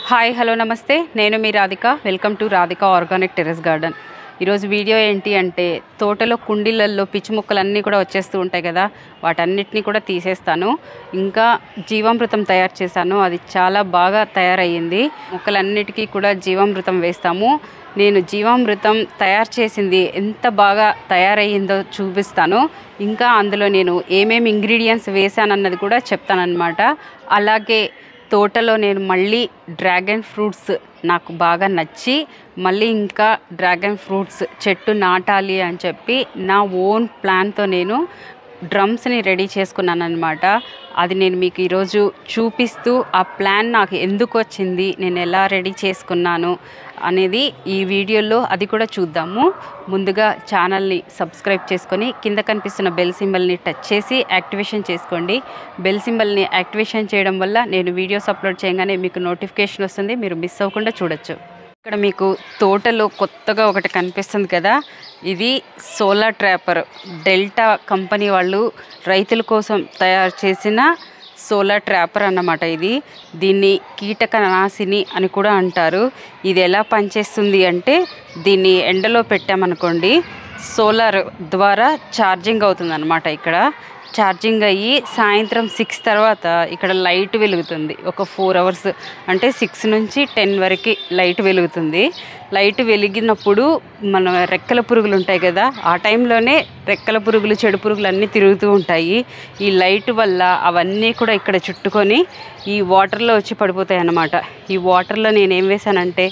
Hi hello నమస్తే నేను మీ Radhika welcome to Radhika organic terrace garden ఈరోజు వీడియో ఏంటి అంటే తోటలో కుండీలలో పిచ్చి మొక్కలన్నీ కూడా వచ్చేస్తూ ఉంటాయి కదా వాటన్నిటిని కూడా తీసేస్తాను ఇంకా జీవామృతం తయారు చేశాను అది చాలా బాగా తయారయ్యింది మొక్కలన్నిటికీ కూడా జీవామృతం వేస్తాము నేను జీవామృతం తయారు చేసింది ఎంత బాగా తయారయ్యిందో చూపిస్తాను ఇంకా అందులో నేను ఏమేమి ఇంగ్రీడియంట్స్ వేసానన్నది కూడా చెప్తానన్నమాట అలాగే తోటలో నేను మళ్ళీ డ్రాగన్ ఫ్రూట్స్ నాకు బాగా నచ్చి మళ్ళీ ఇంకా డ్రాగన్ ఫ్రూట్స్ చెట్టు నాటాలి అని చెప్పి నా ఓన్ ప్లాన్తో నేను డ్రమ్స్ని రెడీ చేసుకున్నాను అనమాట అది నేను మీకు ఈరోజు చూపిస్తూ ఆ ప్లాన్ నాకు ఎందుకు వచ్చింది నేను ఎలా రెడీ చేసుకున్నాను అనేది ఈ వీడియోలో అది కూడా చూద్దాము ముందుగా ఛానల్ని సబ్స్క్రైబ్ చేసుకొని కింద కనిపిస్తున్న బెల్ సింబల్ని టచ్ చేసి యాక్టివేషన్ చేసుకోండి బెల్ సింబల్ని యాక్టివేషన్ చేయడం వల్ల నేను వీడియోస్ అప్లోడ్ చేయగానే మీకు నోటిఫికేషన్ వస్తుంది మీరు మిస్ అవ్వకుండా చూడొచ్చు ఇక్కడ మీకు తోటలో కొత్తగా ఒకటి కనిపిస్తుంది కదా ఇది సోలార్ ట్రాపర్ డెల్టా కంపెనీ వాళ్ళు రైతుల కోసం తయారు చేసిన సోలార్ ట్రాపర్ అన్నమాట ఇది దీన్ని కీటకనాశిని అని కూడా అంటారు ఇది ఎలా పనిచేస్తుంది అంటే దీన్ని ఎండలో పెట్టామనుకోండి సోలార్ ద్వారా ఛార్జింగ్ అవుతుంది ఇక్కడ ఛార్జింగ్ అయ్యి సాయంత్రం 6 తర్వాత ఇక్కడ లైట్ వెలుగుతుంది ఒక 4 అవర్స్ అంటే 6 నుంచి 10 వరకు లైట్ వెలుగుతుంది లైట్ వెలిగినప్పుడు మన రెక్కల పురుగులు ఉంటాయి కదా ఆ టైంలోనే రెక్కల పురుగులు చెడు పురుగులు అన్నీ తిరుగుతూ ఉంటాయి ఈ లైట్ వల్ల అవన్నీ కూడా ఇక్కడ చుట్టుకొని ఈ వాటర్లో వచ్చి పడిపోతాయి అన్నమాట ఈ వాటర్లో నేనేం వేసానంటే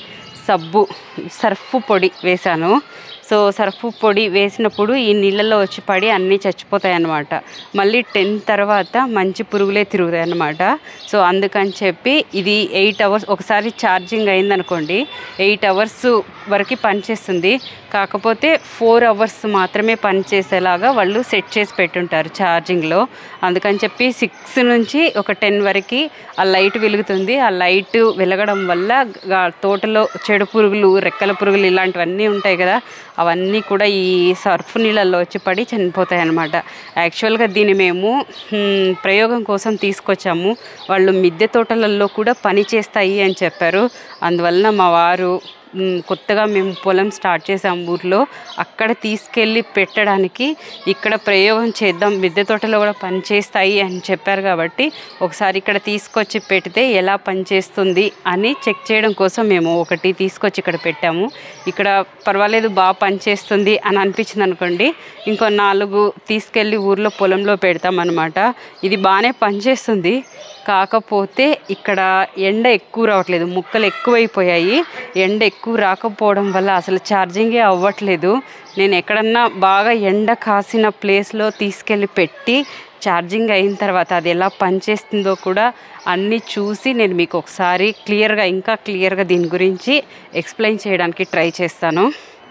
సర్ఫ్ పొడి వేసాను సో సర్ఫ్ పొడి వేసినప్పుడు ఈ నీళ్ళల్లో వచ్చి పడి అన్నీ చచ్చిపోతాయి అన్నమాట మళ్ళీ 10 తర్వాత మంచి పురుగులే తిరుగుతాయి అన్నమాట సో అందుకని చెప్పి ఇది 8 అవర్స్ ఒకసారి ఛార్జింగ్ అయిందనుకోండి 8 అవర్స్ వరకు పనిచేస్తుంది కాకపోతే 4 అవర్స్ మాత్రమే పనిచేసేలాగా వాళ్ళు సెట్ చేసి పెట్టుంటారు ఛార్జింగ్లో అందుకని చెప్పి 6 నుంచి ఒక 10 వరకు ఆ లైట్ వెలుగుతుంది ఆ లైట్ వెలగడం వల్ల తోటలో చెడు పురుగులు రెక్కల పురుగులు ఇలాంటివన్నీ ఉంటాయి కదా అవన్నీ కూడా ఈ సర్ఫ్ నీళ్ళల్లో వచ్చి పడి చనిపోతాయి అన్నమాట యాక్చువల్గా దీన్ని మేము ప్రయోగం కోసం తీసుకొచ్చాము వాళ్ళు మిద్దె తోటలలో కూడా పని చేస్తాయి అని చెప్పారు అందువలన మా వారు కొత్తగా మేము పొలం స్టార్ట్ చేసాం ఊర్లో అక్కడ తీసుకెళ్ళి పెట్టడానికి ఇక్కడ ప్రయోగం చేద్దాం మిద్దె తోటలో కూడా పని చేస్తాయి అని చెప్పారు కాబట్టి ఒకసారి ఇక్కడ తీసుకొచ్చి పెడితే ఎలా పనిచేస్తుంది అని చెక్ చేయడం కోసం మేము ఒకటి తీసుకొచ్చి ఇక్కడ పెట్టాము ఇక్కడ పర్వాలేదు బాగా పనిచేస్తుంది అని అనిపించింది అనుకోండి ఇంకో 4 తీసుకెళ్ళి ఊర్లో పొలంలో పెడతామన్నమాట ఇది బాగానే పనిచేస్తుంది కాకపోతే ఇక్కడ ఎండ ఎక్కువ రావట్లేదు ముక్కలు ఎక్కువైపోయాయి ఎండ ఎక్కువ రాకపోవడం వల్ల అసలు ఛార్జింగే అవ్వట్లేదు నేను ఎక్కడన్నా బాగా ఎండ కాసిన ప్లేస్లో తీసుకెళ్ళి పెట్టి ఛార్జింగ్ అయిన తర్వాత అది ఎలా పనిచేస్తుందో కూడా అన్నీ చూసి నేను మీకు ఒకసారి ఇంకా క్లియర్గా దీని గురించి ఎక్స్ప్లెయిన్ చేయడానికి ట్రై చేస్తాను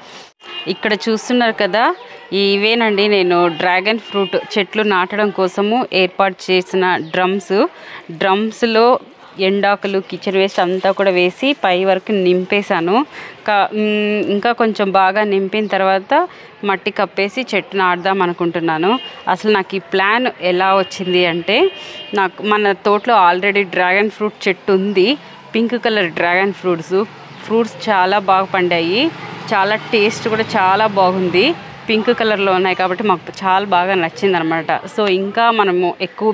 ఇక్కడ చూస్తున్నారు కదా ఇవేనండి నేను డ్రాగన్ ఫ్రూట్ చెట్లు నాటడం కోసము ఏర్పాటు చేసిన డ్రమ్స్లో ఎండాకులు కిచెన్ వేస్ట్ అంతా కూడా వేసి పై వరకు నింపేశాను ఇంకా కొంచెం బాగా నింపిన తర్వాత మట్టి కప్పేసి చెట్టు నాటుదాం అనుకుంటున్నాను అసలు నాకు ఈ ప్లాన్ ఎలా వచ్చింది అంటే మన తోటలో ఆల్రెడీ డ్రాగన్ ఫ్రూట్ చెట్టు ఉంది పింక్ కలర్ డ్రాగన్ ఫ్రూట్స్ చాలా బాగా పండాయి చాలా టేస్ట్ కూడా చాలా బాగుంది పింక్ కలర్లో ఉన్నాయి కాబట్టి మాకు చాలా బాగా నచ్చింది అనమాట సో ఇంకా మనము ఎక్కువ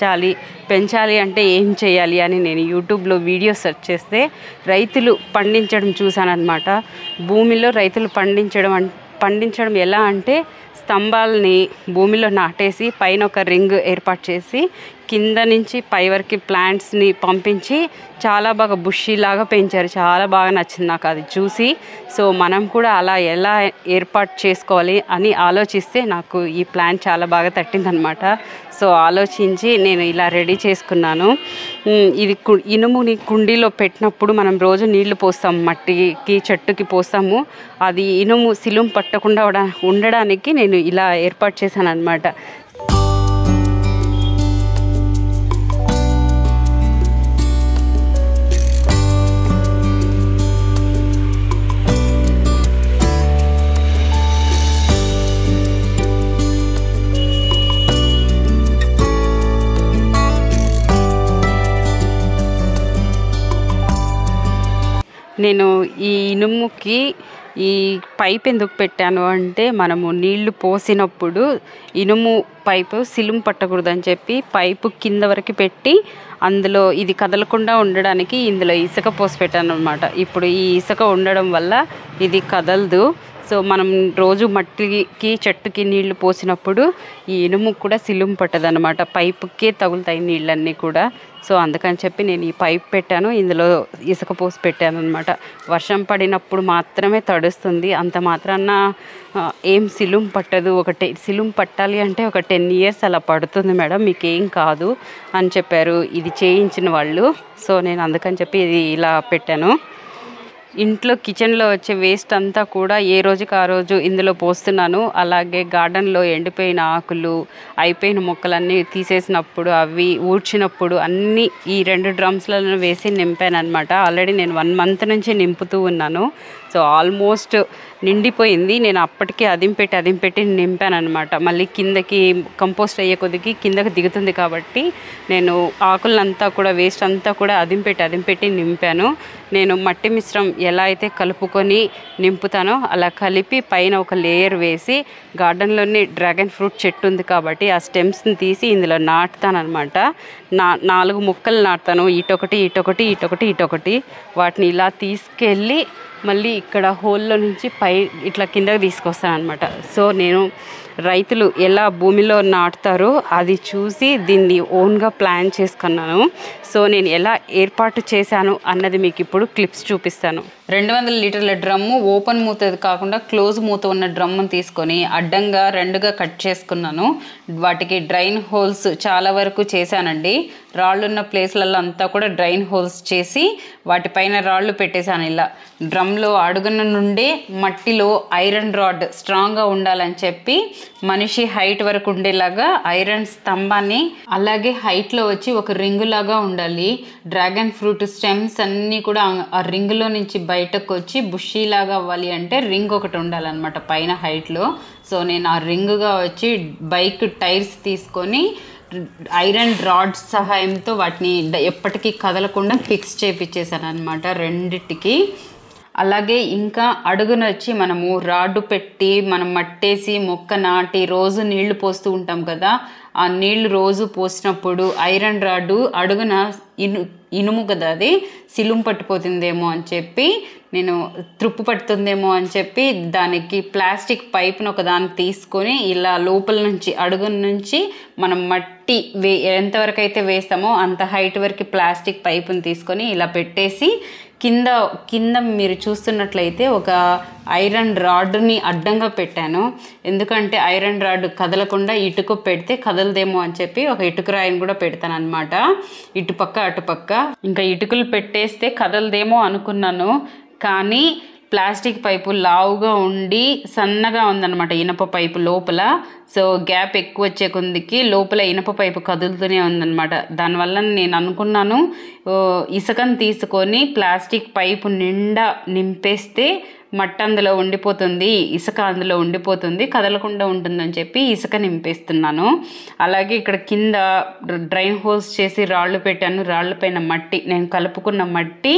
పెంచాలి అంటే ఏం చేయాలి అని నేను యూట్యూబ్లో వీడియో సెర్చ్ చేస్తే రైతులు పండించడం చూశానన్నమాట భూమిలో రైతులు పండించడం ఎలా అంటే స్తంభాలని భూమిలో నాటేసి పైన ఒక రింగ్ ఏర్పాటు చేసి కింద నుంచి పై వరకు ప్లాంట్స్ని పంపించి చాలా బాగా బుషీలాగా పెంచారు చాలా బాగా నచ్చింది నాకు అది చూసి సో మనం కూడా అలా ఎలా ఏర్పాటు చేసుకోవాలి అని ఆలోచిస్తే నాకు ఈ ప్లాన్ చాలా బాగా తట్టిందనమాట సో ఆలోచించి నేను ఇలా రెడీ చేసుకున్నాను ఇది ఇనుముని కుండీలో పెట్టినప్పుడు మనం రోజు నీళ్లు పోస్తాము మట్టికి చెట్టుకి పోస్తాము అది ఇనుము సిలుం పట్టకుండా ఉండడానికి నేను ఇలా ఏర్పాటు చేశాను అనమాట నేను ఈ ఇనుముకి ఈ పైప్ ఎందుకు పెట్టాను అంటే, మనము నీళ్లు పోసినప్పుడు ఇనుము పైపు సిలుము పట్టకూడదని చెప్పి పైపు కింద వరకు పెట్టి అందులో ఇది కదలకుండా ఉండడానికి ఇందులో ఇసుక పోసి పెట్టాను అనమాట. ఇప్పుడు ఈ ఇసుక ఉండడం వల్ల ఇది కదలదు. సో మనం రోజు మట్టికి చెట్టుకి నీళ్లు పోసినప్పుడు ఈ ఇనుము కూడా సిలుము పట్టదనమాట, పైపుకే తగులుతాయి నీళ్ళన్నీ కూడా. సో అందుకని చెప్పి నేను ఈ పైప్ పెట్టాను, ఇందులో ఇసుక పోసి పెట్టాను అనమాట. వర్షం పడినప్పుడు మాత్రమే తడుస్తుంది, అంత మాత్రాన ఏం సిలుము పట్టదు. సిలుము పట్టాలి అంటే ఒక 10 years అలా పడుతుంది మేడం, మీకేం కాదు అని చెప్పారు ఇది చేయించిన వాళ్ళు. సో నేను అందుకని చెప్పి ఇది ఇలా పెట్టాను. ఇంట్లో కిచెన్లో వచ్చే వేస్ట్ అంతా కూడా ఏ రోజుకి ఆ రోజు ఇందులో పోస్తున్నాను. అలాగే గార్డెన్లో ఎండిపోయిన ఆకులు, అయిపోయిన మొక్కలన్నీ తీసేసినప్పుడు, అవి ఊడ్చినప్పుడు అన్నీ ఈ 2 డ్రమ్స్లలో వేసి నింపాను అనమాట. ఆల్రెడీ నేను 1 month నుంచి నింపుతూ ఉన్నాను. సో ఆల్మోస్ట్ నిండిపోయింది. నేను అప్పటికే అదిం పెట్టి నింపాను అనమాట. మళ్ళీ కిందకి కంపోస్ట్ అయ్యే కొద్దికి కిందకి దిగుతుంది కాబట్టి నేను ఆకులంతా కూడా వేస్ట్ అంతా కూడా అదిం పెట్టి నింపాను. నేను మట్టి మిశ్రమం ఎలా అయితే కలుపుకొని నింపుతానో అలా కలిపి పైన ఒక లేయర్ వేసి, గార్డెన్లోని డ్రాగన్ ఫ్రూట్ చెట్టు ఉంది కాబట్టి ఆ స్టెమ్స్ని తీసి ఇందులో నాటుతాను అనమాట. 4 మొక్కలు నాటుతాను, ఇటొకటి. వాటిని ఇలా తీసుకెళ్ళి మళ్ళీ ఇక్కడ హోల్లో నుంచి ఇట్లా కిందకి తీసుకొస్తాను అనమాట. సో నేను రైతులు ఎలా భూమిలో నాటుతారో అది చూసి దీన్ని ఓన్గా ప్లాన్ చేసుకున్నాను. సో నేను ఎలా ఏర్పాటు చేశాను అన్నది మీకు ఇప్పుడు క్లిప్స్ చూపిస్తాను. 200 లీటర్ల డ్రమ్ము ఓపెన్ మూతది కాకుండా క్లోజ్ మూత ఉన్న డ్రమ్మును తీసుకొని అడ్డంగా 2గా కట్ చేసుకున్నాను. వాటికి డ్రైన్ హోల్స్ చాలా వరకు చేశానండి. రాళ్ళున్న ప్లేస్లలో అంతా కూడా డ్రైన్ హోల్స్ చేసి వాటిపైన రాళ్ళు పెట్టేశాను. ఇలా డ్రమ్లో అడుగున నుండే మట్టిలో ఐరన్ రాడ్ స్ట్రాంగ్గా ఉండాలని చెప్పి మనిషి హైట్ వరకు ఉండేలాగా ఐరన్ స్తంభాన్ని, అలాగే హైట్లో వచ్చి ఒక రింగు లాగా ఉండాలి. డ్రాగన్ ఫ్రూట్ స్టెమ్స్ అన్నీ కూడా ఆ రింగులో నుంచి బయటకు వచ్చి బుషీలాగా అవ్వాలి అంటే రింగ్ ఒకటి ఉండాలన్నమాట పైన హైట్లో. సో నేను ఆ రింగుగా వచ్చి బైక్ టైర్స్ తీసుకొని ఐరన్ రాడ్స్ సహాయంతో వాటిని ఎప్పటికీ కదలకుండా ఫిక్స్ చేయించేసాను అనమాట రెండిటికి. అలాగే ఇంకా అడుగున వచ్చి మనము రాడ్డు పెట్టి మనం మట్టేసి మొక్క నాటి రోజు నీళ్లు పోస్తూ ఉంటాం కదా, ఆ నీళ్లు రోజు పోసినప్పుడు ఐరన్ రాడ్డు అడుగున ఇనుము కదా, అది సిలుము పట్టిపోతుందేమో అని చెప్పి, నేను త్రుప్పు పడుతుందేమో అని చెప్పి దానికి ప్లాస్టిక్ పైప్ను ఒకదాన్ని తీసుకొని ఇలా లోపల నుంచి అడుగున నుంచి మనం మట్టి ఎంతవరకు అయితే వేస్తామో అంత హైట్ వరకు ప్లాస్టిక్ పైపుని తీసుకొని ఇలా పెట్టేసి కింద మీరు చూస్తున్నట్లయితే ఒక ఐరన్ రాడ్ని అడ్డంగా పెట్టాను. ఎందుకంటే ఐరన్ రాడ్ కదలకుండా ఇటుక పెడితే కదలదేమో అని చెప్పి ఒక ఇటుక రాయిని కూడా పెడతాను అనమాట, ఇటుపక్క అటుపక్క. ఇంకా ఇటుకలు పెట్టేస్తే కదలదేమో అనుకున్నాను, కానీ ప్లాస్టిక్ పైపు లావుగా ఉండి సన్నగా ఉందన్నమాట ఇనప పైపు లోపల. సో గ్యాప్ ఎక్కువ వచ్చే కొద్దికి లోపల ఇనప పైపు కదులుతూనే ఉందన్నమాట. దానివల్ల నేను అనుకున్నాను ఇసుకను తీసుకొని ప్లాస్టిక్ పైపు నిండా నింపేస్తే మట్టి అందులో ఉండిపోతుంది, ఇసుక అందులో ఉండిపోతుంది, కదలకుండా ఉంటుందని చెప్పి ఇసుక నింపేస్తున్నాను. అలాగే ఇక్కడ కింద డ్రైన్ హోల్స్ చేసి రాళ్ళు పెట్టాను. రాళ్ళపైన మట్టి, నేను కలుపుకున్న మట్టి,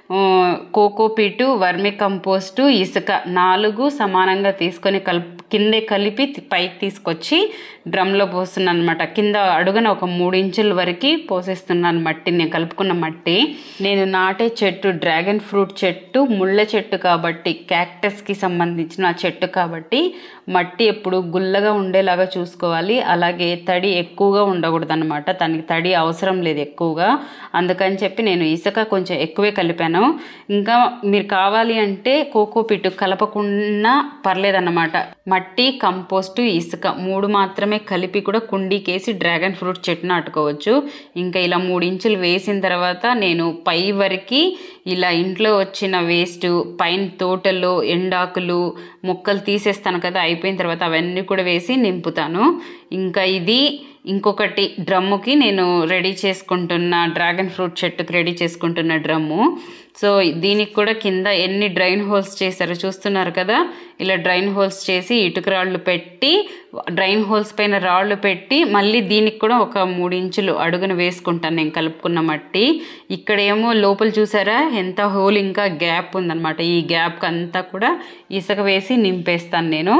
కోకోపీటు, వర్మి కంపోస్టు, ఇసుక 4 సమానంగా తీసుకొని కిందే కలిపి పైకి తీసుకొచ్చి డ్రమ్లో పోస్తున్నాను అనమాట. కింద అడుగున ఒక 3 ఇంచుల వరకు పోసేస్తున్నాను మట్టి, నేను కలుపుకున్న మట్టి. నేను నాటే చెట్టు డ్రాగన్ ఫ్రూట్ చెట్టు, ముళ్ళ చెట్టు కాబట్టి, క్యాక్టస్కి సంబంధించిన చెట్టు కాబట్టి మట్టి ఎప్పుడు గుల్లగా ఉండేలాగా చూసుకోవాలి. అలాగే తడి ఎక్కువగా ఉండకూడదు అనమాట, దానికి తడి అవసరం లేదు ఎక్కువగా. అందుకని చెప్పి నేను ఇసుక కొంచెం ఎక్కువే కలిపాను. ఇంకా మీరు కావాలి అంటే కోకోపీటు కలపకుండా పర్లేదన్నమాట. మట్టి, కంపోస్టు, ఇసుక 3 మాత్రమే కలిపి కూడా కుండీకేసి డ్రాగన్ ఫ్రూట్ చెట్టు నాటుకోవచ్చు. ఇంకా ఇలా 3 ఇంచులు వేసిన తర్వాత నేను పై వరకు ఇలా ఇంట్లో వచ్చిన వేస్ట్, పైన తోటలో ఎండాకులు మొక్కలు తీసేస్తాను కదా, అయిపోయిన తర్వాత అవన్నీ కూడా వేసి నింపుతాను. ఇంకా ఇంకొకటి డ్రమ్ముకి నేను రెడీ చేసుకుంటున్న డ్రాగన్ ఫ్రూట్ చెట్టుకి రెడీ చేసుకుంటున్న డ్రమ్ము. సో దీనికి కూడా కింద ఎన్ని డ్రైన్ హోల్స్ చేశారో చూస్తున్నారు కదా. ఇలా డ్రైన్ హోల్స్ చేసి ఇటుక రాళ్ళు పెట్టి డ్రైన్ హోల్స్ పైన రాళ్ళు పెట్టి మళ్ళీ దీనికి కూడా ఒక 3 ఇంచులు అడుగున వేసుకుంటాను నేను కలుపుకున్న మట్టి. ఇక్కడేమో లోపల చూసారా ఎంత హోల్ ఇంకా గ్యాప్ ఉందన్నమాట. ఈ గ్యాప్కి అంతా కూడా ఇసుక వేసి నింపేస్తాను నేను.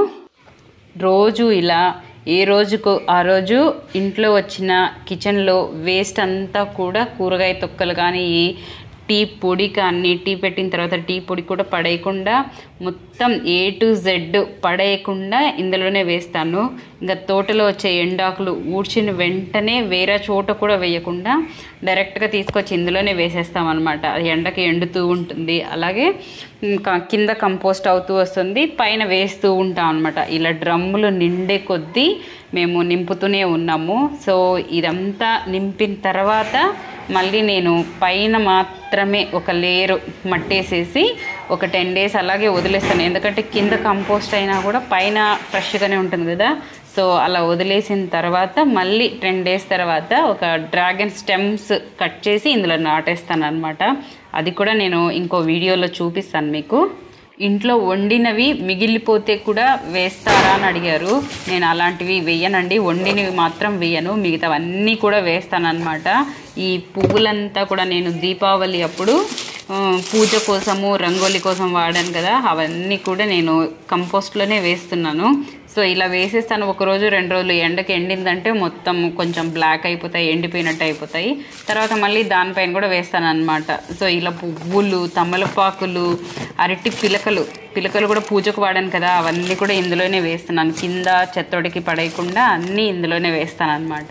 రోజు ఇలా ఏ రోజుకు ఆ రోజు ఇంట్లో వచ్చిన కిచెన్లో వేస్ట్ అంతా కూడా కూరగాయ తొక్కలు కానీ టీ పొడి కానీ టీ పెట్టిన తర్వాత టీ పొడి కూడా పడేయకుండా మొత్తం A to Z పడేయకుండా ఇందులోనే వేస్తాను. ఇంకా తోటలో వచ్చే ఎండాకులు ఊడ్చిన వెంటనే వేరే చోట కూడా వేయకుండా డైరెక్ట్గా తీసుకొచ్చి ఇందులోనే వేసేస్తామన్నమాట. అది ఎండకి ఎండుతూ ఉంటుంది. అలాగే కింద కంపోస్ట్ అవుతూ వస్తుంది, పైన వేస్తూ ఉంటాం అనమాట. ఇలా డ్రమ్ములు నిండే కొద్దీ మేము నింపుతూనే ఉన్నాము. సో ఇదంతా నింపిన తర్వాత మళ్ళీ నేను పైన మాత్రమే ఒక లేయరు మట్టేసేసి ఒక 10 days అలాగే వదిలేస్తాను. ఎందుకంటే కింద కంపోస్ట్ అయినా కూడా పైన ఫ్రెష్గానే ఉంటుంది కదా. సో అలా వదిలేసిన తర్వాత మళ్ళీ 10 days తర్వాత ఒక డ్రాగన్ స్టెమ్స్ కట్ చేసి ఇందులో నాటేస్తాను అనమాట. అది కూడా నేను ఇంకో వీడియోలో చూపిస్తాను మీకు. ఇంట్లో వండినవి మిగిలిపోతే కూడా వేస్తారా అని అడిగారు. నేను అలాంటివి వేయనండి, వండినవి మాత్రం వేయను, మిగతావన్నీ కూడా వేస్తానన్నమాట. ఈ పువ్వులంతా కూడా నేను దీపావళి అప్పుడు పూజ కోసము రంగోలి కోసం వాడాను కదా, అవన్నీ కూడా నేను కంపోస్ట్లోనే వేస్తున్నాను. సో ఇలా వేసేస్తాను. ఒకరోజు 2 రోజులు ఎండకి ఎండిందంటే మొత్తం కొంచెం బ్లాక్ అయిపోతాయి, ఎండిపోయినట్టు అయిపోతాయి. తర్వాత మళ్ళీ దానిపైన కూడా వేస్తాను అనమాట. సో ఇలా పువ్వులు, తమలపాకులు, అరటి పిలకలు కూడా పూజకు వాడాను కదా, అవన్నీ కూడా ఇందులోనే వేస్తున్నాను. కింద చెత్తోడికి పడేయకుండా అన్నీ ఇందులోనే వేస్తాను అనమాట.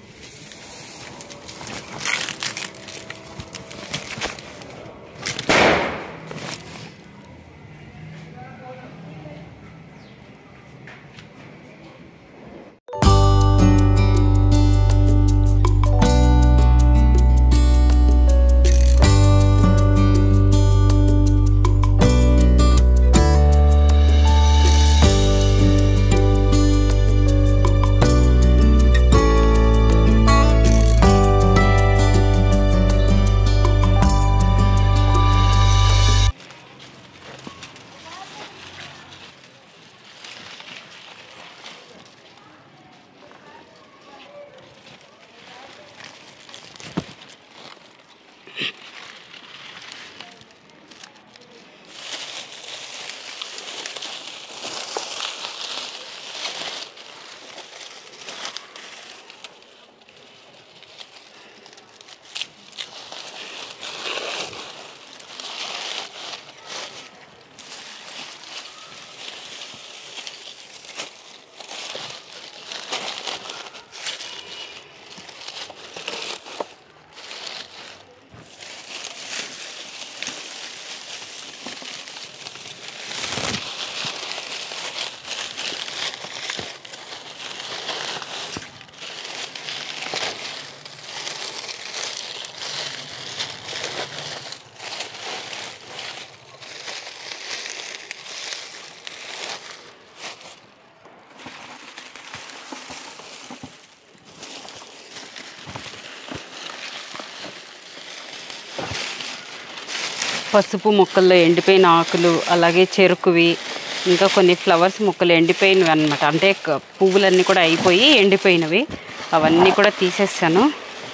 పసుపు మొక్కల్లో ఎండిపోయిన ఆకులు, అలాగే చెరుకువి, ఇంకా కొన్ని ఫ్లవర్స్ మొక్కలు ఎండిపోయినవి అనమాట. అంటే పువ్వులన్నీ కూడా అయిపోయి ఎండిపోయినవి, అవన్నీ కూడా తీసేసాను.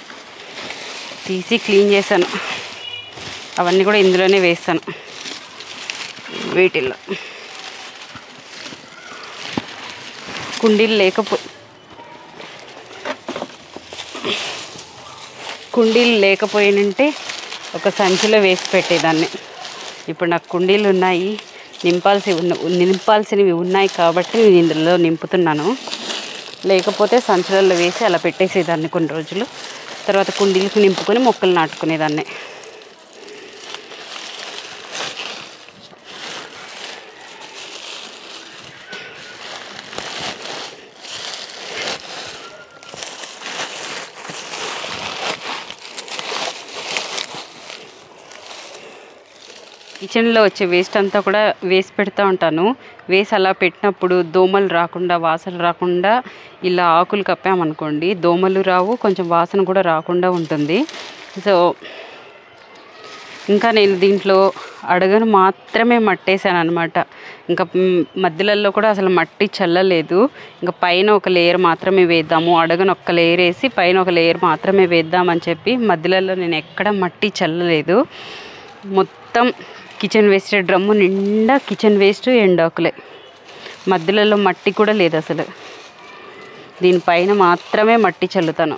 తీసి క్లీన్ చేశాను. అవన్నీ కూడా ఇందులోనే వేస్తాను. వీటిల్లో కుండీలు లేకపోయినంటే ఒక సంచిలో వేసి పెట్టేదాన్ని. ఇప్పుడు నాకు కుండీలు ఉన్నాయి, నింపాల్సినవి ఉన్నాయి కాబట్టి నేను ఇందులో నింపుతున్నాను. లేకపోతే సంచులలో వేసి అలా పెట్టేసేదాన్ని కొన్ని రోజులు. తర్వాత కుండీలకు నింపుకొని మొక్కలు నాటుకునేదాన్ని. కిచెన్లో వచ్చే వేస్ట్ అంతా కూడా వేసి పెడతా ఉంటాను. వేసి అలా పెట్టినప్పుడు దోమలు రాకుండా, వాసన రాకుండా ఇలా ఆకులు కప్పామనుకోండి, దోమలు రావు, కొంచెం వాసన కూడా రాకుండా ఉంటుంది. సో ఇంకా నేను దీంట్లో అడుగును మాత్రమే మట్టేసాను అనమాట. ఇంకా మధ్యలలో కూడా అసలు మట్టి చల్లలేదు. ఇంకా పైన ఒక లేయర్ మాత్రమే వేద్దాము, అడుగును ఒక్క లేయర్ వేసి పైన ఒక లేయర్ మాత్రమే వేద్దామని చెప్పి మధ్యలలో నేను ఎక్కడ మట్టి చల్లలేదు. మొత్తం కిచెన్ వేస్ట్ డ్రమ్ము నిండా కిచెన్ వేస్ట్ ఎండాకులే, మధ్యలలో మట్టి కూడా లేదు అసలు. దీనిపైన మాత్రమే మట్టి చల్లుతాను.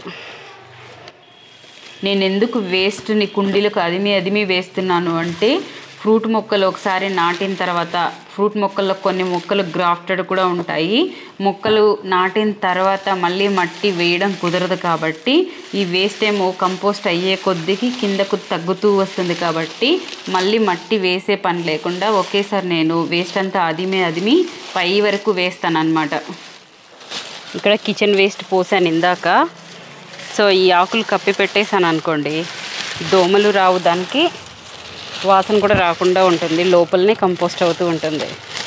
నేను ఎందుకు వేస్ట్ని కుండీలకు అదిమి వేస్తున్నాను అంటే, ఫ్రూట్ మొక్కలు ఒకసారి నాటిన తర్వాత ఫ్రూట్ మొక్కల్లో కొన్ని మొక్కలు గ్రాఫ్టెడ్ కూడా ఉంటాయి. మొక్కలు నాటిన తర్వాత మళ్ళీ మట్టి వేయడం కుదరదు కాబట్టి ఈ వేస్ట్ ఏమో కంపోస్ట్ అయ్యే కొద్దికి కిందకు తగ్గుతూ వస్తుంది. కాబట్టి మళ్ళీ మట్టి వేసే పని లేకుండా ఒకేసారి నేను వేస్ట్ అంతా అదిమి పై వరకు వేస్తాను అన్నమాట. ఇక్కడ కిచెన్ వేస్ట్ పోసాను ఇందాక. సో ఈ ఆకులు కప్పి పెట్టేసాను అనుకోండి, దోమలు రావు, దానికి వాసన కూడా రాకుండా ఉంటుంది, లోపలనే కంపోస్ట్ అవుతూ ఉంటుంది.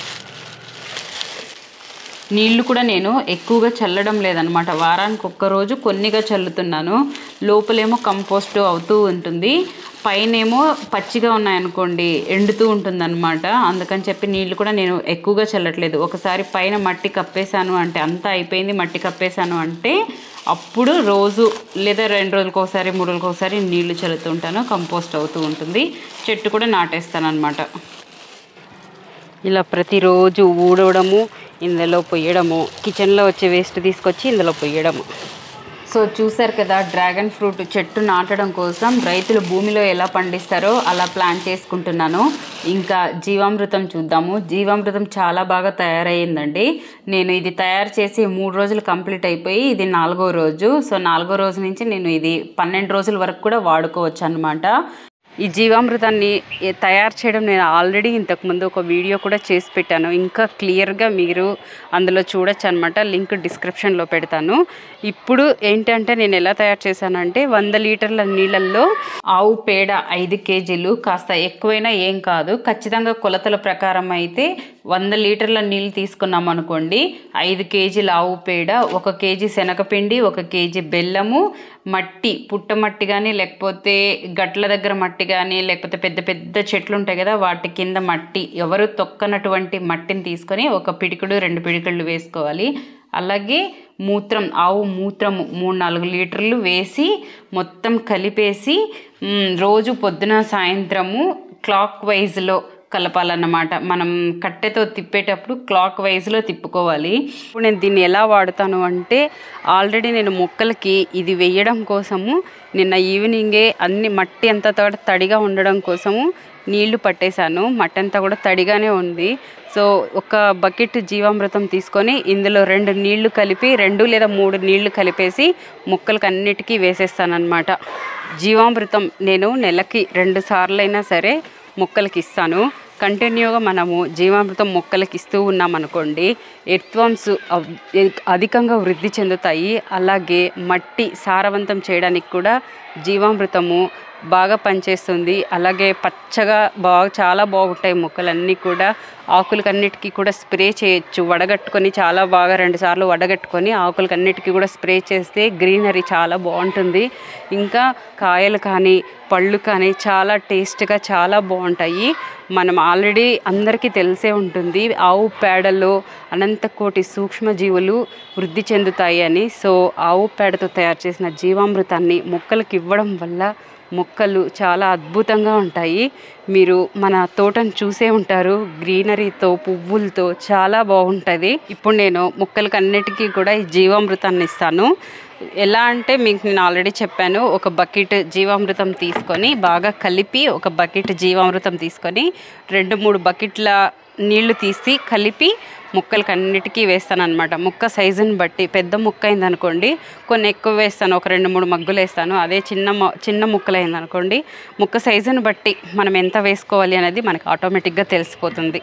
నీళ్లు కూడా నేను ఎక్కువగా చల్లడం లేదనమాట. వారానికి ఒక్కరోజు కొన్నిగా చల్లుతున్నాను. లోపలేమో కంపోస్ట్ అవుతూ ఉంటుంది, పైనేమో పచ్చిగా ఉన్నాయనుకోండి ఎండుతూ ఉంటుందన్నమాట. అందుకని చెప్పి నీళ్ళు కూడా నేను ఎక్కువగా చల్లట్లేదు. ఒకసారి పైన మట్టి కప్పేశాను అంటే, అంతా అయిపోయింది మట్టి కప్పేశాను అంటే, అప్పుడు రోజు లేదా 2 రోజులకు ఒకసారి 3 రోజులకు ఒకసారి నీళ్లు చల్లుతూ ఉంటాను. కంపోస్ట్ అవుతూ ఉంటుంది. చెట్టు కూడా నాటేస్తాను అనమాట. ఇలా ప్రతిరోజు ఊడవడము, ఇందులో పొయ్యడము, కిచెన్లో వచ్చే వేస్ట్ తీసుకొచ్చి ఇందులో పొయ్యడము. సో చూసారు కదా, డ్రాగన్ ఫ్రూట్ చెట్టు నాటడం కోసం రైతులు భూమిలో ఎలా పండిస్తారో అలా ప్లాన్ చేసుకుంటున్నాను. ఇంకా జీవామృతం చూద్దాము. జీవామృతం చాలా బాగా తయారయ్యిందండి. నేను ఇది తయారు చేసి 3 రోజులు కంప్లీట్ అయిపోయి ఇది 4వ రోజు. సో 4వ రోజు నుంచి నేను ఇది 12 రోజుల వరకు కూడా వాడుకోవచ్చు అన్నమాట. ఈ జీవామృతాన్ని తయారు చేయడం నేను ఆల్రెడీ ఇంతకుముందు ఒక వీడియో కూడా చేసి పెట్టాను. ఇంకా క్లియర్గా మీరు అందులో చూడొచ్చు అనమాట. లింక్ డిస్క్రిప్షన్లో పెడతాను. ఇప్పుడు ఏంటంటే నేను ఎలా తయారు చేశానంటే, 100 లీటర్ల నీళ్ళల్లో ఆవు పేడ 5 కేజీలు, కాస్త ఎక్కువైనా ఏం కాదు, ఖచ్చితంగా కొలతల ప్రకారం అయితే 100 లీటర్ల నీళ్ళు తీసుకున్నాం అనుకోండి, 5 కేజీల ఆవు పేడ, 1 కేజీ శనగపిండి, 1 కేజీ బెల్లము, మట్టి, పుట్టమట్టి కానీ లేకపోతే గట్ల దగ్గర మట్టి కానీ లేకపోతే పెద్ద పెద్ద చెట్లు ఉంటాయి కదా వాటి కింద మట్టి, ఎవరు తొక్కనటువంటి మట్టిని తీసుకొని 1 పిడికుడు 2 పిడికుళ్ళు వేసుకోవాలి. అలాగే మూత్రం, ఆవు మూత్రము 3-4 లీటర్లు వేసి మొత్తం కలిపేసి రోజు పొద్దున సాయంత్రము క్లాక్ వైజ్లో కలపాలన్నమాట. మనం కట్టెతో తిప్పేటప్పుడు క్లాక్ వైజ్లో తిప్పుకోవాలి. ఇప్పుడు నేను దీన్ని ఎలా వాడుతాను అంటే, ఆల్రెడీ నేను మొక్కలకి ఇది వేయడం కోసము నిన్న ఈవినింగే అన్ని మట్టి అంతా తడిగా ఉండడం కోసము నీళ్లు పట్టేశాను. మట్టి అంతా కూడా తడిగానే ఉంది. సో 1 బకెట్ జీవామృతం తీసుకొని ఇందులో 2 నీళ్లు కలిపి 2 లేదా 3 నీళ్లు కలిపేసి మొక్కలకి అన్నిటికీ వేసేస్తానన్నమాట. జీవామృతం నేను నెలకి 2 సార్లైనా సరే మొక్కలకి ఇస్తాను. కంటిన్యూగా మనము జీవామృతం మొక్కలకి ఇస్తూ ఉన్నామనుకోండి, ఎర్త్వామ్స్ అధికంగా వృద్ధి చెందుతాయి. అలాగే మట్టి సారవంతం చేయడానికి కూడా జీవామృతము బాగా పనిచేస్తుంది. అలాగే పచ్చగా చాలా బాగుంటాయి మొక్కలన్నీ కూడా. ఆకులకన్నిటికీ కూడా స్ప్రే చేయొచ్చు, వడగట్టుకొని చాలా బాగా 2 సార్లు వడగట్టుకొని ఆకులకన్నిటికీ కూడా స్ప్రే చేస్తే గ్రీనరీ చాలా బాగుంటుంది. ఇంకా కాయలు కానీ పళ్ళు కానీ చాలా టేస్ట్గా చాలా బాగుంటాయి. మనం ఆల్రెడీ అందరికీ తెలిసే ఉంటుంది, ఆవు పేడలో అనంతకోటి సూక్ష్మజీవులు వృద్ధి చెందుతాయి అని. సో ఆవు పేడతో తయారు చేసిన జీవామృతాన్ని మొక్కలకు ఇవ్వడం వల్ల మొక్కలు చాలా అద్భుతంగా ఉంటాయి. మీరు మన తోటను చూసే ఉంటారు, గ్రీనరీతో పువ్వులతో చాలా బాగుంటుంది. ఇప్పుడు నేను మొక్కలకి అన్నిటికీ కూడా ఈ జీవామృతాన్ని ఇస్తాను. ఎలా అంటే మీకు నేను ఆల్రెడీ చెప్పాను, 1 బకెట్ జీవామృతం తీసుకొని బాగా కలిపి 1 బకెట్ జీవామృతం తీసుకొని 2-3 బకెట్ల నీళ్లు తీసి కలిపి మొక్కలకి అన్నిటికీ వేస్తాను అనమాట. మొక్క సైజుని బట్టి, పెద్ద మొక్క అయిందనుకోండి కొన్ని ఎక్కువ వేస్తాను, 1 2-3 మగ్గులు వేస్తాను. అదే చిన్న మొక్కలు అయిందనుకోండి మొక్క సైజుని బట్టి మనం ఎంత వేసుకోవాలి అనేది మనకు ఆటోమేటిక్గా తెలిసిపోతుంది.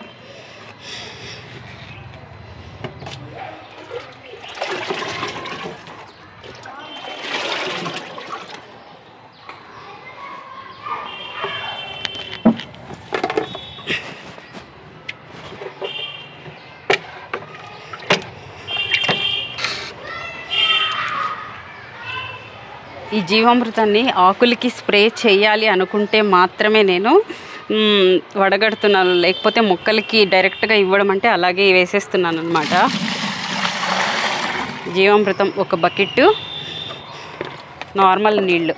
ఈ జీవామృతాన్ని ఆకులకి స్ప్రే చేయాలి అనుకుంటే మాత్రమే నేను వడగడుతున్నాను, లేకపోతే మొక్కలకి డైరెక్ట్గా ఇవ్వడం అంటే అలాగే వేసేస్తున్నాను అనమాట. జీవామృతం ఒక బకెట్, నార్మల్ నీళ్ళు.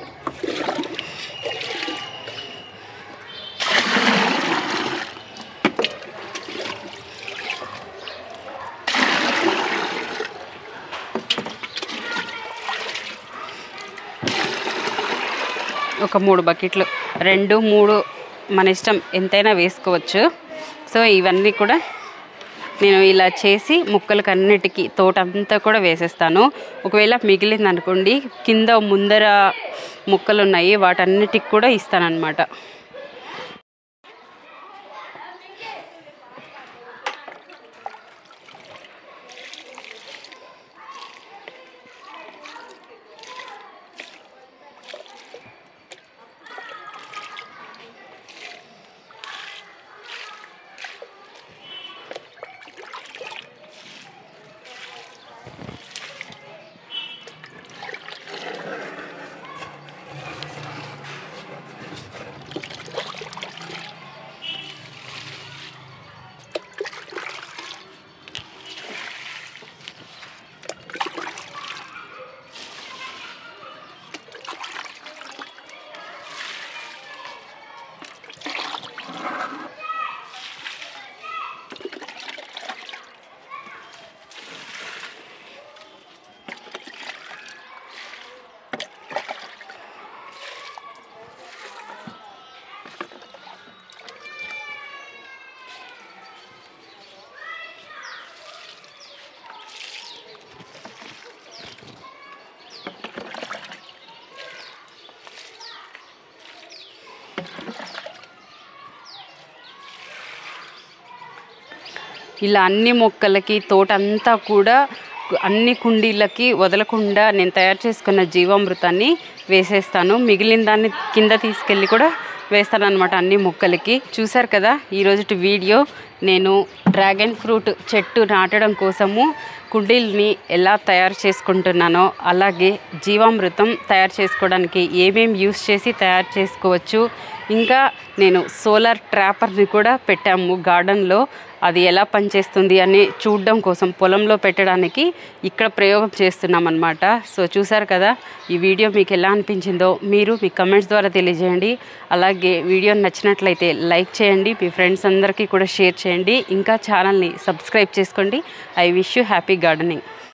ఒక 3 బకెట్లు, 2, 3 మన ఇష్టం, ఎంతైనా వేసుకోవచ్చు. సో ఇవన్నీ కూడా నేను ఇలా చేసి మొక్కలకు అన్నిటికీ తోటంతా కూడా వేసేస్తాను. ఒకవేళ మిగిలింది అనుకోండి, కింద ముందర మొక్కలు ఉన్నాయి, వాటన్నిటికి కూడా ఇస్తానన్నమాట. ఇలా అన్ని మొక్కలకి తోటంతా కూడా అన్ని కుండీలకి వదలకుండా నేను తయారు చేసుకున్న జీవామృతాన్ని వేసేస్తాను. మిగిలిన దాన్ని కింద తీసుకెళ్ళి కూడా వేస్తాను అనమాట అన్ని మొక్కలకి. చూసారు కదా ఈరోజు వీడియో. నేను డ్రాగన్ ఫ్రూట్ చెట్టు నాటడం కోసము కుండీల్ని ఎలా తయారు చేసుకుంటున్నానో, అలాగే జీవామృతం తయారు చేసుకోవడానికి ఏమేమి యూస్ చేసి తయారు చేసుకోవచ్చు, ఇంకా నేను సోలార్ ట్రాపర్ని కూడా పెట్టాము గార్డెన్లో. అది ఎలా పనిచేస్తుంది అని చూడడం కోసం పొలంలో పెట్టడానికి ఇక్కడ ప్రయోగం చేస్తున్నాం అన్నమాట. సో చూసారు కదా, ఈ వీడియో మీకు ఎలా అనిపించిందో మీరు మీ కమెంట్స్ ద్వారా తెలియజేయండి. అలాగే వీడియో నచ్చినట్లయితే లైక్ చేయండి, మీ ఫ్రెండ్స్ అందరికీ కూడా షేర్ చేయండి, ఇంకా ఛానల్ని సబ్స్క్రైబ్ చేసుకోండి. I wish you happy gardening.